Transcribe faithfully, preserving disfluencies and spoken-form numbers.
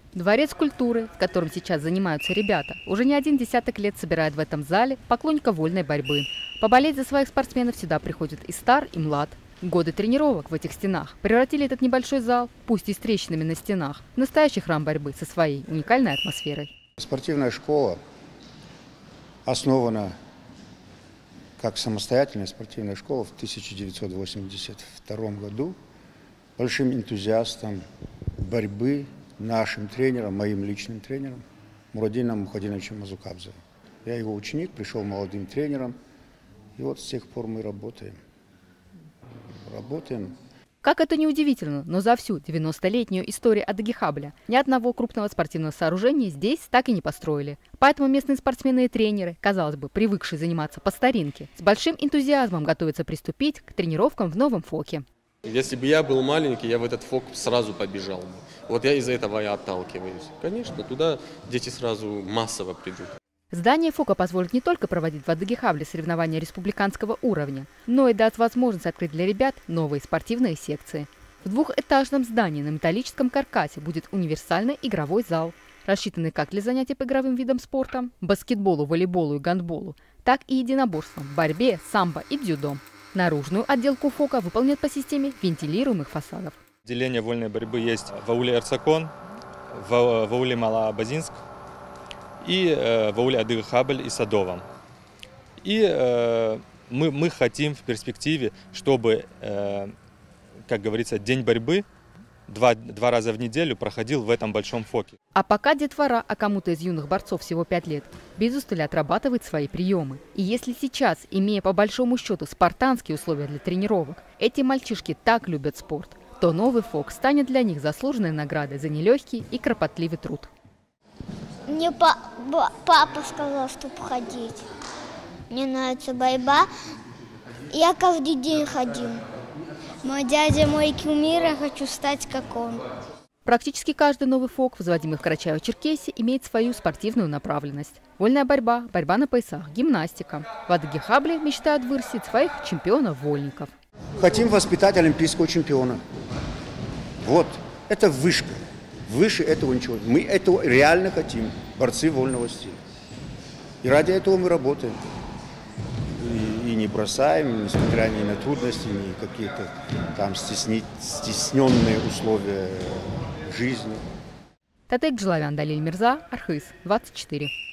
Дворец культуры, в котором сейчас занимаются ребята, уже не один десяток лет собирает в этом зале поклонников вольной борьбы. Поболеть за своих спортсменов сюда приходят и стар, и млад. Годы тренировок в этих стенах превратили этот небольшой зал, пусть и с трещинами на стенах, в настоящий храм борьбы со своей уникальной атмосферой. Спортивная школа основана как самостоятельная спортивная школа в тысяча девятьсот восемьдесят втором году большим энтузиастом борьбы, нашим тренером, моим личным тренером Мурадином Мухадиновичем Мазукабзевым. Я его ученик, пришел молодым тренером, и вот с тех пор мы работаем. Работаем. Как это ни удивительно, но за всю девяностолетнюю историю Адыгихабля ни одного крупного спортивного сооружения здесь так и не построили. Поэтому местные спортсмены и тренеры, казалось бы, привыкшие заниматься по старинке, с большим энтузиазмом готовятся приступить к тренировкам в новом ФОКе. Если бы я был маленький, я в этот ФОК сразу побежал бы. Вот я из-за этого и отталкиваюсь. Конечно, туда дети сразу массово придут. Здание ФОКа позволит не только проводить в Адыгихабле соревнования республиканского уровня, но и даст возможность открыть для ребят новые спортивные секции. В двухэтажном здании на металлическом каркасе будет универсальный игровой зал, рассчитанный как для занятий по игровым видам спорта – баскетболу, волейболу и гандболу, так и единоборствам, борьбе, самбо и дзюдо. Наружную отделку ФОКа выполнят по системе вентилируемых фасадов. Отделение вольной борьбы есть в ауле Эрцакон, в, в ауле Малоабазинск и э, в ауле Адыгихабль и Садовом. И э, мы, мы хотим в перспективе, чтобы, э, как говорится, день борьбы Два, два раза в неделю проходил в этом большом ФОКе. А пока детвора, а кому-то из юных борцов всего пять лет, без устали отрабатывает свои приемы. И если сейчас, имея по большому счету спартанские условия для тренировок, эти мальчишки так любят спорт, то новый ФОК станет для них заслуженной наградой за нелегкий и кропотливый труд. Мне па папа сказал, чтобы ходить. Мне нравится борьба. Я каждый день ходил. Мой дядя, мой кумир, я хочу стать как он. Практически каждый новый ФОК, возводимый в Карачаево-Черкесии, имеет свою спортивную направленность. Вольная борьба, борьба на поясах, гимнастика. В Адыгихабле мечтают вырастить своих чемпионов-вольников. Хотим воспитать олимпийского чемпиона. Вот, это вышка. Выше этого ничего. Мы этого реально хотим, борцы вольного стиля. И ради этого мы работаем. И, и не бросаем, несмотря ни на трудности, ни какие-то там стесни, стесненные условия жизни. Татек Джилавян, Далиль Мирза, Архыз, двадцать четыре.